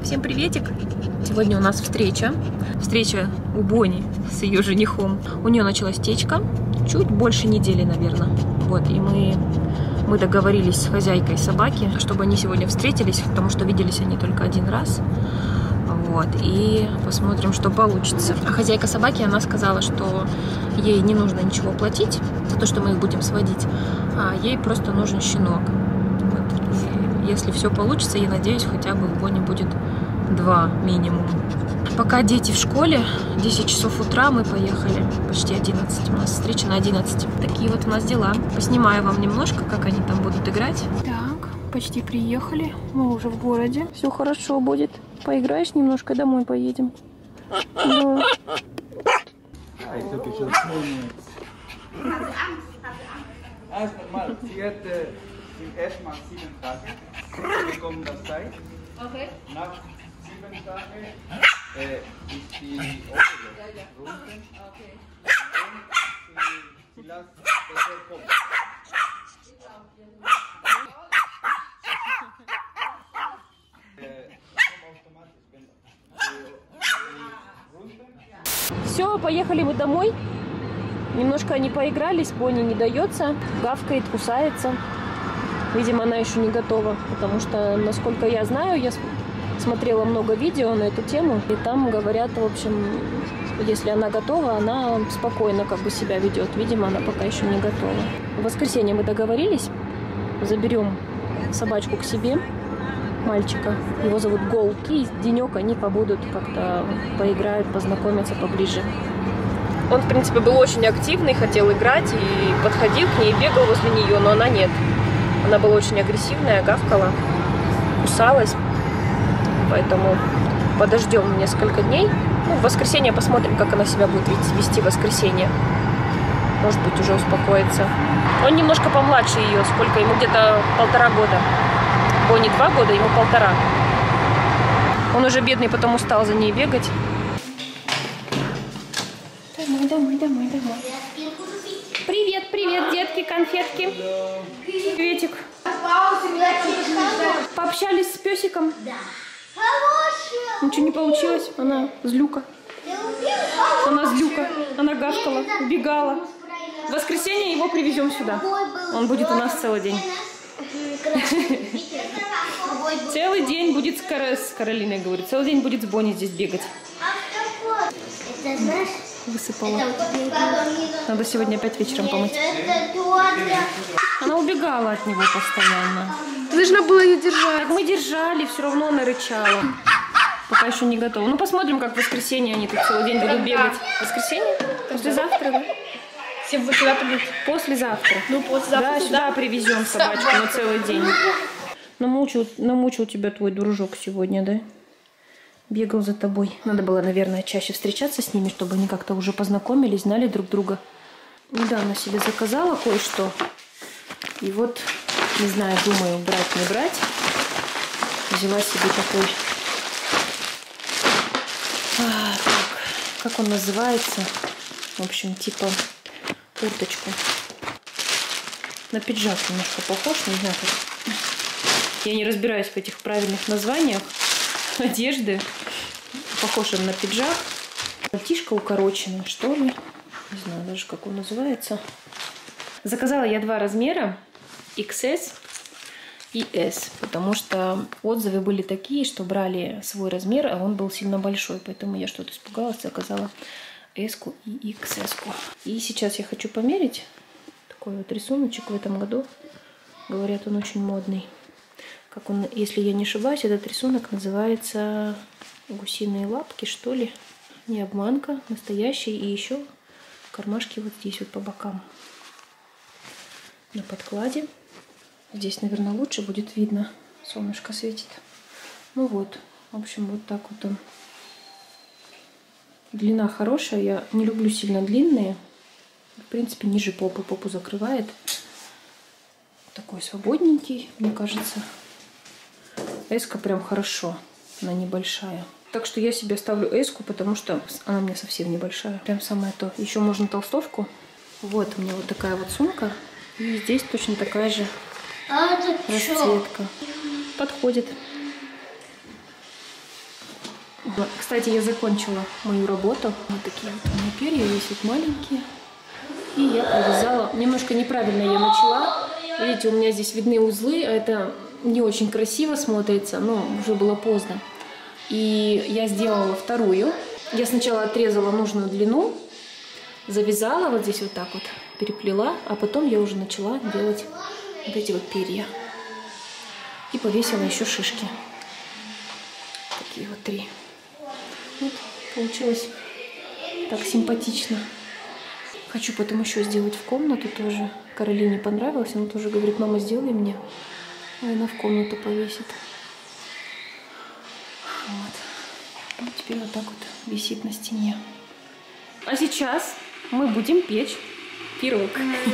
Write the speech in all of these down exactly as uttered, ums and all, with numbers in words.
Всем приветик! Сегодня у нас встреча. Встреча у Бони с ее женихом. У нее началась течка. Чуть больше недели, наверное. Вот, и мы, мы договорились с хозяйкой собаки, чтобы они сегодня встретились, потому что виделись они только один раз. Вот, и посмотрим, что получится. А хозяйка собаки, она сказала, что ей не нужно ничего платить за то, что мы их будем сводить, а ей просто нужен щенок. Вот. И если все получится, я надеюсь, хотя бы у Бони будет два минимум. Пока дети в школе, десять часов утра, мы поехали, почти одиннадцать, у нас встреча на одиннадцать. Такие вот у нас дела. Поснимаю вам немножко, как они там будут играть. Так, почти приехали, мы уже в городе. Все хорошо будет. Поиграешь немножко, домой поедем. Да. Все, поехали мы домой. Немножко они поигрались, Бони не дается, гавкает, кусается. Видимо, она еще не готова, потому что, насколько я знаю, я смотрела много видео на эту тему, и там говорят, в общем, если она готова, она спокойно как бы себя ведет. Видимо, она пока еще не готова. В воскресенье мы договорились, заберем собачку к себе, мальчика, его зовут Голд, и денек они побудут как-то поиграют, познакомятся поближе. Он, в принципе, был очень активный, хотел играть и подходил к ней, бегал возле нее, но она нет. Она была очень агрессивная, гавкала, кусалась, поэтому подождем несколько дней. Ну, в воскресенье посмотрим, как она себя будет вести в воскресенье. Может быть, уже успокоится. Он немножко помладше ее, сколько ему, где-то полтора года. Бони два года, ему полтора. Он уже бедный, потом устал за ней бегать. Домой, домой, домой, домой. Привет, привет, детки, конфетки. Приветик. Пообщались с песиком? Да. Ничего не получилось? Она злюка. Она злюка. Она гавкала, убегала. В воскресенье его привезем сюда. Он будет у нас целый день. Целый день будет с, Кар... с Каролиной, говорю. Целый день будет с Бони здесь бегать. Высыпала. Надо сегодня опять вечером помыть. Она убегала от него постоянно. Нужно было ее держать. Так мы держали, все равно она рычала. Пока еще не готова. Ну посмотрим, как в воскресенье они тут целый день будут бегать. Воскресенье? Послезавтра, да? Все сюда придут. Послезавтра. Ну, послезавтра. Да, сюда привезем собачку на целый день. Намучил, намучил тебя твой дружок сегодня, да? Бегал за тобой. Надо было, наверное, чаще встречаться с ними, чтобы они как-то уже познакомились, знали друг друга. Недавно себе заказала кое-что. И вот, не знаю, думаю, брать, не брать. Взяла себе такой... А, так, как он называется? В общем, типа курточку. На пиджак немножко похож, не знаю как. Я не разбираюсь в этих правильных названиях одежды. Похож он на пиджак. Пальтишко укороченное, что ли. Не знаю даже, как он называется. Заказала я два размера. икс эс и эс. Потому что отзывы были такие, что брали свой размер, а он был сильно большой. Поэтому я что-то испугалась, заказала эску и икс эску. И сейчас я хочу померить. Такой вот рисуночек в этом году. Говорят, он очень модный. Как он, если я не ошибаюсь, этот рисунок называется гусиные лапки, что ли. Не обманка, настоящий. И еще кармашки вот здесь вот по бокам. На подкладе. Здесь, наверное, лучше будет видно. Солнышко светит. Ну вот. В общем, вот так вот он. Длина хорошая. Я не люблю сильно длинные. В принципе, ниже попы. Попу закрывает. Такой свободненький, мне кажется. Эска прям хорошо. Она небольшая. Так что я себе ставлю эску, потому что она у меня совсем небольшая. Прям самое то. Еще можно толстовку. Вот у меня вот такая вот сумка. И здесь точно такая же расцветка. Подходит. Кстати, я закончила мою работу. Вот такие вот у меня перья, висят маленькие. И я провязала. Немножко неправильно я начала. Видите, у меня здесь видны узлы, а это не очень красиво смотрится, но уже было поздно. И я сделала вторую. Я сначала отрезала нужную длину, завязала вот здесь вот так вот, переплела, а потом я уже начала делать вот эти вот перья. И повесила еще шишки. Такие вот три. Вот, получилось так симпатично. Хочу потом еще сделать в комнату тоже. Каролине понравилось, она тоже говорит: мама, сделай мне. А она в комнату повесит. Вот. Ну, теперь вот так вот висит на стене. А сейчас мы будем печь пирог.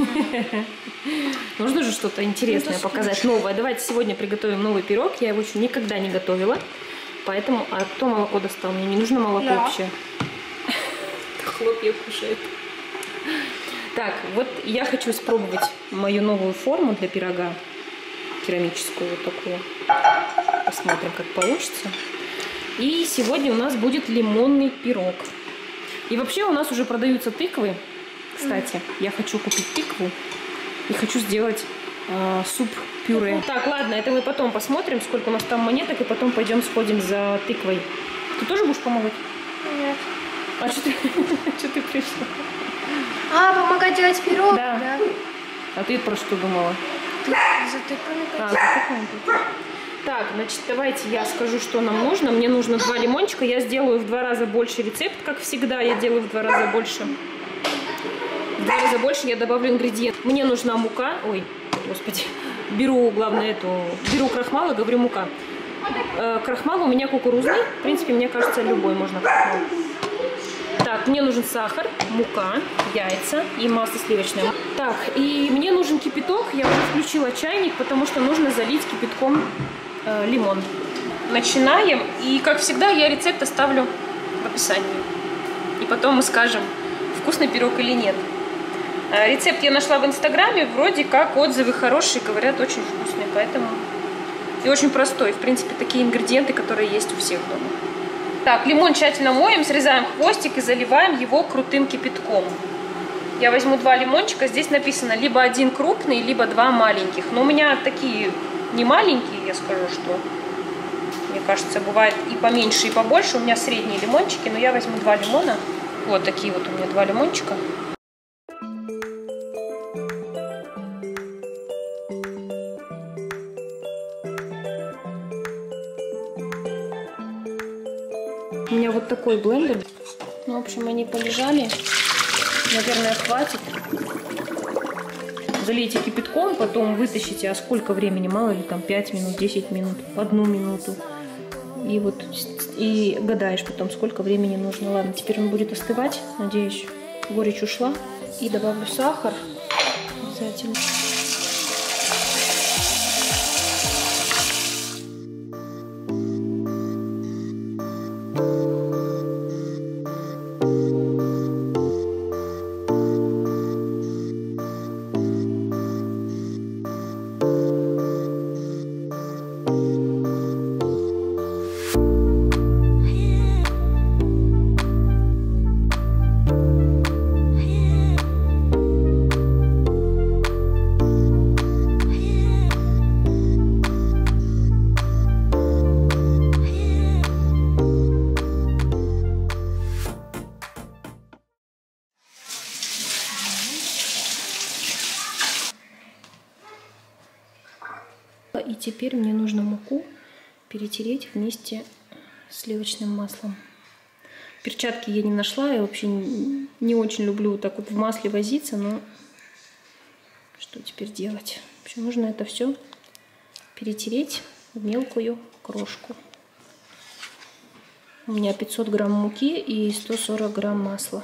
Нужно же что-то интересное показать, новое. Давайте сегодня приготовим новый пирог. Я его еще никогда не готовила. Поэтому... А кто молоко достал? Мне не нужно молоко Я. вообще. Хлопья кушает. Так, вот я хочу испробовать мою новую форму для пирога. Керамическую вот такую. Посмотрим, как получится. И сегодня у нас будет лимонный пирог. И вообще у нас уже продаются тыквы. Кстати, я хочу купить тыкву и хочу сделать э, суп-пюре. Так, ладно, это мы потом посмотрим, сколько у нас там монеток, и потом пойдем сходим за тыквой. Ты тоже будешь помогать? Нет. А что ты, что ты пришла? А, помогать делать пирог? Да. Да. А ты про что думала? Ты за тыквами А, за тыквами. Так, значит, давайте я скажу, что нам нужно. Мне нужно два лимончика. Я сделаю в два раза больше рецепт, как всегда. Я делаю в два раза больше. В два раза больше я добавлю ингредиент. Мне нужна мука. Ой, господи. Беру, главное, эту... Беру крахмал и говорю мука. Э, крахмал у меня кукурузный. В принципе, мне кажется, любой можно крахмал. Так, мне нужен сахар, мука, яйца и масло сливочное. Так, и мне нужен кипяток. Я уже включила чайник, потому что нужно залить кипятком э, лимон. Начинаем. И, как всегда, я рецепт оставлю в описании. И потом мы скажем, вкусный пирог или нет. Э, рецепт я нашла в Инстаграме. Вроде как отзывы хорошие, говорят, очень вкусный. Поэтому... И очень простой. В принципе, такие ингредиенты, которые есть у всех дома. Так, лимон тщательно моем, срезаем хвостик и заливаем его крутым кипятком. Я возьму два лимончика. Здесь написано либо один крупный, либо два маленьких. Но у меня такие не маленькие, я скажу, что... Мне кажется, бывает и поменьше, и побольше. У меня средние лимончики, но я возьму два лимона. Вот такие вот у меня два лимончика. У меня вот такой блендер. Ну, в общем, они полежали. Наверное, хватит. Залейте кипятком, потом вытащите. А сколько времени? Мало ли, там пять минут, десять минут, одну минуту. И вот и гадаешь потом, сколько времени нужно. Ладно, теперь он будет остывать. Надеюсь, горечь ушла. И добавлю сахар. Обязательно. И теперь мне нужно муку перетереть вместе с сливочным маслом. Перчатки я не нашла, я вообще не очень люблю вот так вот в масле возиться, но что теперь делать? В общем, нужно это все перетереть в мелкую крошку. У меня пятьсот грамм муки и сто сорок грамм масла.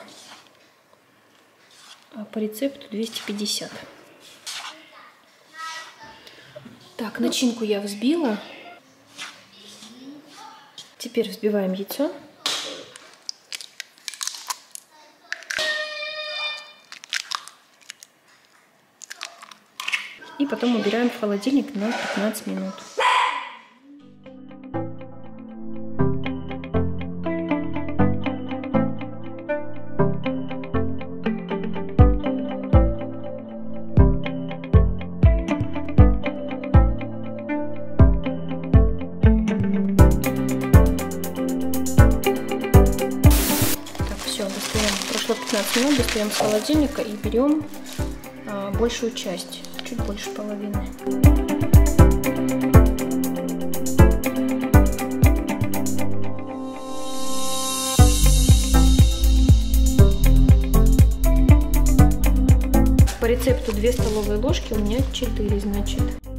А по рецепту двести пятьдесят. Так, начинку я взбила. Теперь взбиваем яйцо. И потом убираем в холодильник на пятнадцать минут. пятнадцать минут достаем с холодильника и берем а, большую часть, чуть больше половины. По рецепту две столовые ложки, у меня четыре, значит.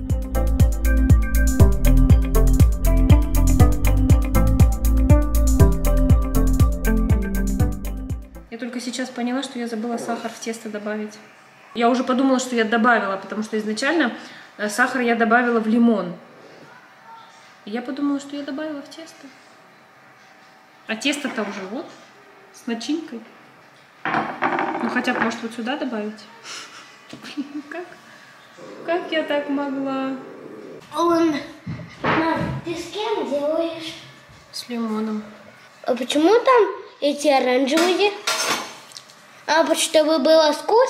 Я только сейчас поняла, что я забыла сахар в тесто добавить. Я уже подумала, что я добавила, потому что изначально сахар я добавила в лимон. И я подумала, что я добавила в тесто. А тесто-то уже вот, с начинкой. Ну хотя бы, может, вот сюда добавить? Блин, как? Как я так могла? Он... Мам, ты с кем делаешь? С лимоном. А почему там эти оранжевые? А чтобы было вкус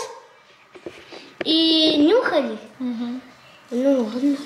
и нюхали? Угу. Ну ладно.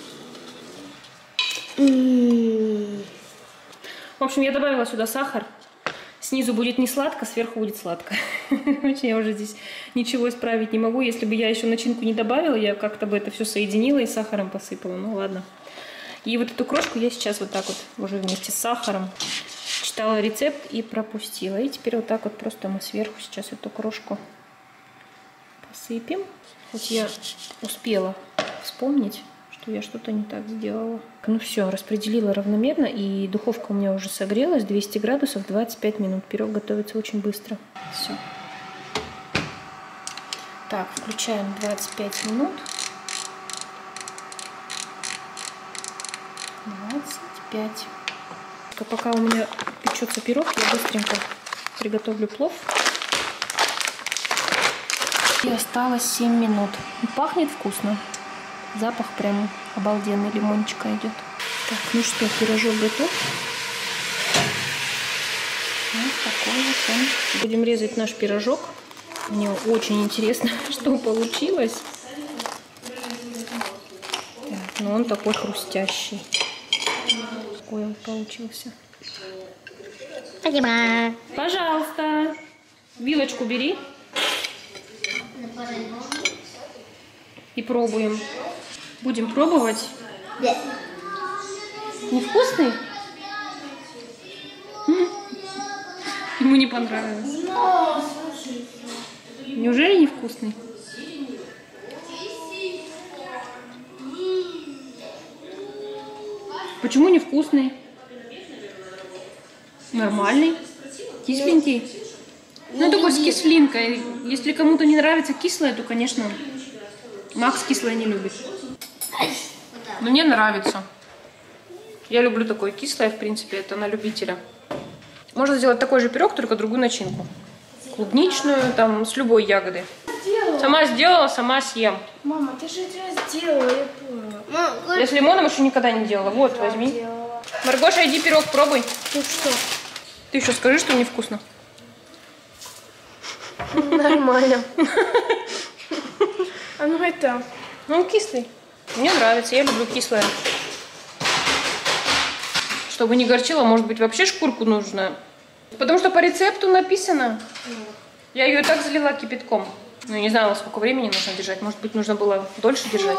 М-м-м. В общем, я добавила сюда сахар. Снизу будет не сладко, сверху будет сладко. Я уже здесь ничего исправить не могу. Если бы я еще начинку не добавила, я как-то бы это все соединила и сахаром посыпала. Ну ладно. И вот эту крошку я сейчас вот так вот уже вместе с сахаром читала рецепт и пропустила. И теперь вот так вот просто мы сверху сейчас эту крошку посыпем. Хоть я успела вспомнить, что я что-то не так сделала. Ну все, распределила равномерно, и духовка у меня уже согрелась, двести градусов, двадцать пять минут. Пирог готовится очень быстро. Все. Так, включаем двадцать пять минут. двадцать пять. Пока у меня печется пирог, я быстренько приготовлю плов. И осталось семь минут. Пахнет вкусно. Запах прям обалденный, лимончика идет. Так, ну что, пирожок готов. Вот такой вот он. Будем резать наш пирожок. Мне очень интересно, что получилось. Так, ну он такой хрустящий. Какой он получился. Спасибо. Пожалуйста. Вилочку бери. И пробуем. Будем пробовать. Да. Невкусный? Ему не понравилось. Неужели невкусный? Почему невкусный? Нормальный. Кисленький. Ну, такой с кислинкой. Если кому-то не нравится кислое, то, конечно, Макс кислое не любит. Но мне нравится. Я люблю такое кислое, в принципе, это на любителя. Можно сделать такой же пирог, только другую начинку. Клубничную, там, с любой ягодой. Сделала. Сама сделала, сама съем. Мама, ты же это сделала, я помню. Я с лимоном еще никогда не делала. Вот, да, возьми. Делала. Маргоша, иди пирог пробуй. Ну что? Ты еще скажи, что невкусно. Нормально. А ну это... Ну, он кислый. Мне нравится, я люблю кислое. Чтобы не горчило, может быть, вообще шкурку нужно. Потому что по рецепту написано. Я ее и так залила кипятком. Ну, не знала, сколько времени нужно держать. Может быть, нужно было дольше держать.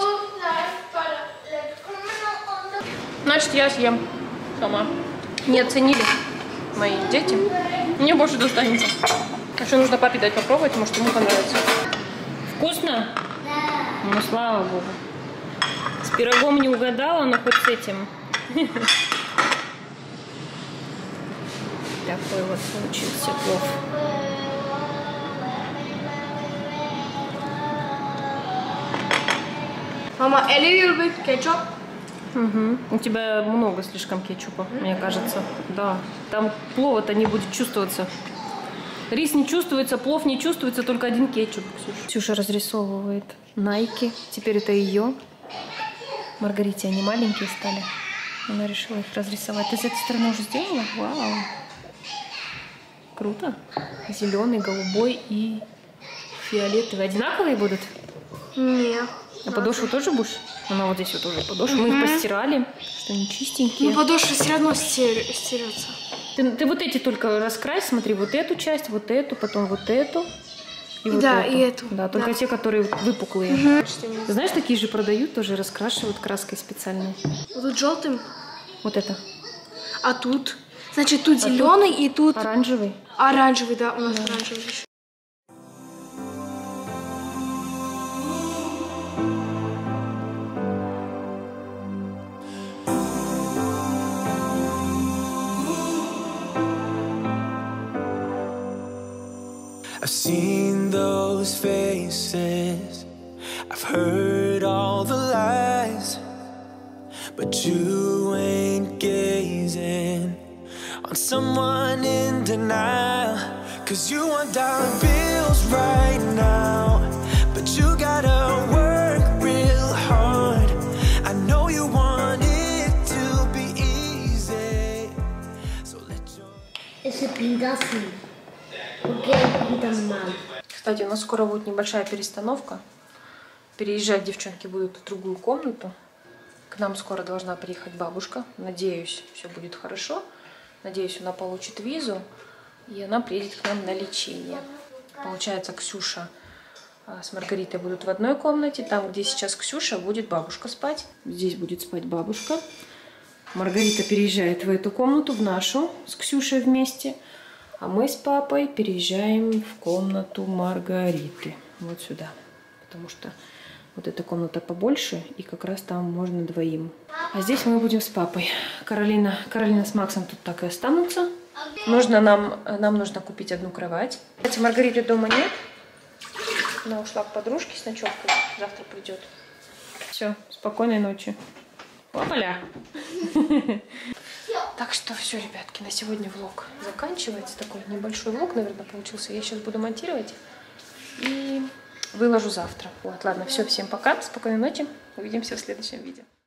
Значит, я съем сама. Не оценили мои дети. Мне больше достанется. Еще нужно папе дать попробовать, может, ему понравится. Вкусно? Да. Ну, слава богу. С пирогом не угадала, но хоть с этим. Такой вот получился плов. Мама, a little bit ketchup. Угу. У тебя много слишком кетчупа, мне кажется. Да. Там плова-то не будет чувствоваться. Рис не чувствуется, плов не чувствуется, только один кетчуп. Ксюша, Ксюша разрисовывает Найки. Теперь это ее. Маргарите они маленькие стали. Она решила их разрисовать. Ты с этой стороны уже сделала? Вау. Круто. Зеленый, голубой и фиолетовый. Одинаковые будут? Нет. А подошву тоже будешь? Она вот здесь вот уже подошва. Мы их постирали, что они чистенькие. Ну подошва все равно стерется. Ты, ты вот эти только раскрась, смотри, вот эту часть, вот эту, потом вот эту. И И вот да, эту. и эту. Да, только Да. те, которые выпуклые. Мгм. Ты знаешь, такие же продают, тоже раскрашивают краской специальной. Вот тут желтым, Вот это. а тут. Значит, тут А тут зеленый и тут Оранжевый. оранжевый, да, у нас оранжевый еще. I've seen those faces, I've heard all the lies, but you ain't gazing on someone in denial. Cause you want dollar bills right now, but you gotta work real hard. I know you want it to be easy, so let your... Ese pinta así. ¿Por qué pintan mal? Кстати, у нас скоро будет небольшая перестановка. Переезжать девчонки будут в другую комнату. К нам скоро должна приехать бабушка. Надеюсь, все будет хорошо. Надеюсь, она получит визу. И она приедет к нам на лечение. Получается, Ксюша с Маргаритой будут в одной комнате. Там, где сейчас Ксюша, будет бабушка спать. Здесь будет спать бабушка. Маргарита переезжает в эту комнату, в нашу, с Ксюшей вместе. А мы с папой переезжаем в комнату Маргариты. Вот сюда. Потому что вот эта комната побольше, и как раз там можно двоим. А здесь мы будем с папой. Каролина, Каролина с Максом тут так и останутся. Нужно нам, нам нужно купить одну кровать. Кстати, Маргариты дома нет. Она ушла к подружке с ночевкой. Завтра придет. Все, спокойной ночи. Опаля. Так что все, ребятки, на сегодня влог заканчивается. Такой небольшой влог, наверное, получился. Я сейчас буду монтировать и выложу завтра. Вот, ладно, все, всем пока, спокойной ночи. Увидимся в следующем видео.